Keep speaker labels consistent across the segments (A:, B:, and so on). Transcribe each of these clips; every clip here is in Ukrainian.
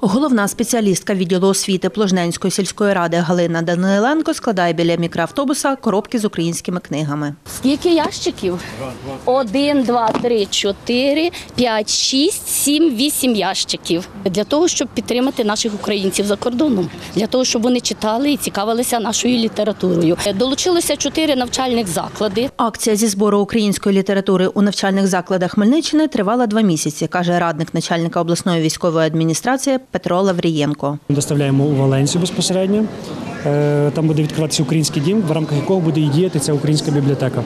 A: Головна спеціалістка відділу освіти Пложненської сільської ради Галина Даниленко складає біля мікроавтобуса коробки з українськими книгами.
B: Скільки ящиків? 1, 2, 3, 4, 5, 6, 7, 8 ящиків. Для того, щоб підтримати наших українців за кордоном. Для того, щоб вони читали і цікавилися нашою літературою. Долучилося 4 навчальних заклади.
A: Акція зі збору української літератури у навчальних закладах Хмельниччини тривала 2 місяці, каже радник начальника обласної військової адміністрації Петро Лаврієнко.
C: Доставляємо у Валенсію безпосередньо. Там буде відкриватися український дім, в рамках якого буде і діяти ця українська бібліотека.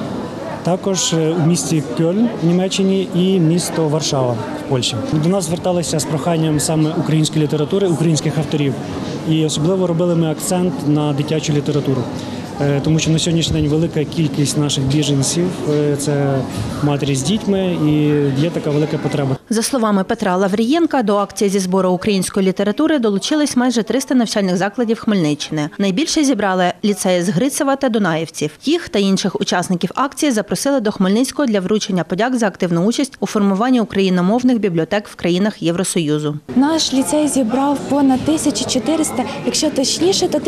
C: Також у місті Кьольн в Німеччині і місто Варшава в Польщі. До нас зверталися з проханням саме української літератури, українських авторів. І особливо робили ми акцент на дитячу літературу. Тому що на сьогоднішній день велика кількість наших біженців – це матері з дітьми, і є така велика потреба.
A: За словами Петра Лаврієнка, до акції зі збору української літератури долучились майже 300 навчальних закладів Хмельниччини. Найбільше зібрали ліцеї з Грицева та Дунаївців. Їх та інших учасників акції запросили до Хмельницького для вручення подяк за активну участь у формуванні україномовних бібліотек в країнах Євросоюзу.
D: Наш ліцей зібрав понад 1400, якщо точніше, то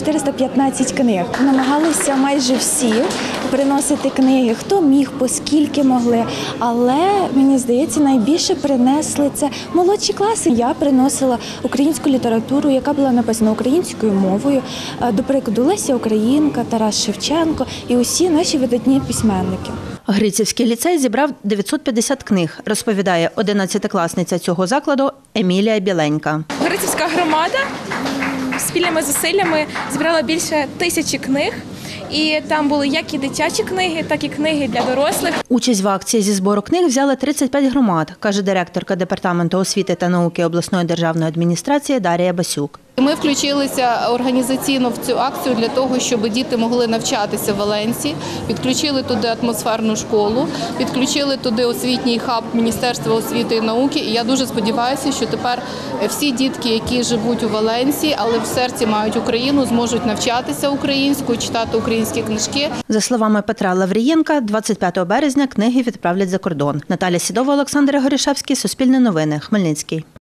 D: 1415 книг. Намагалися майже всі приносити книги, хто міг, поскільки могли. Але, мені здається, найбільше принесли це молодші класи. Я приносила українську літературу, яка була написана українською мовою. До прикладу, Леся Українка, Тарас Шевченко і усі наші видатні письменники.
A: Грицівський ліцей зібрав 950 книг, розповідає 11-класниця цього закладу Емілія Біленька.
E: Грицівська громада спільними зусиллями зібрала більше 1000 книг. І там були як і дитячі книги, так і книги для дорослих.
A: Участь в акції зі збору книг взяли 35 громад, каже директорка Департаменту освіти та науки обласної державної адміністрації Дар'я Басюк.
F: Ми включилися організаційно в цю акцію для того, щоб діти могли навчатися в Валенсії, підключили туди атмосферну школу, підключили туди освітній хаб Міністерства освіти і науки. І я дуже сподіваюся, що тепер всі дітки, які живуть у Валенсії, але в серці мають Україну, зможуть навчатися українською, читати українські книжки.
A: За словами Петра Лаврієнка, 25 березня книги відправлять за кордон. Наталя Сідова, Олександр Горішевський, Суспільне новини, Хмельницький.